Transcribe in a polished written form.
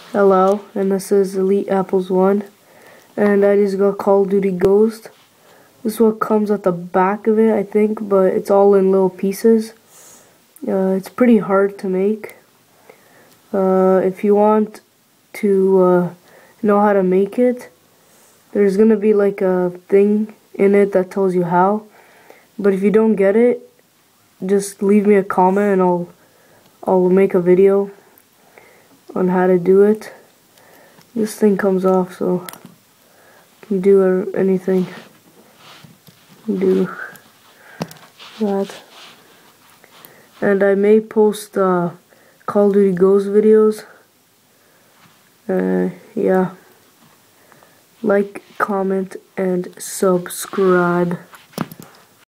Hello, and this is Elite Apples 1, and I just got Call of Duty Ghost. This is what comes at the back of it, I think, but it's all in little pieces. It's pretty hard to make. If you want to know how to make it, there's gonna be like a thing in it that tells you how. But if you don't get it, just leave me a comment and I'll make a video on how to do it. This thing comes off, so you can do anything. Do that. And I may post Call of Duty Ghost videos. Yeah. Like, comment, and subscribe.